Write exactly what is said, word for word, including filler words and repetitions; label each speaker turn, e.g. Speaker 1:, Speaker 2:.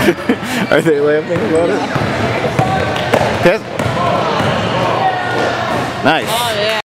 Speaker 1: Are they laughing about it? Yes. Nice.
Speaker 2: Oh, yeah.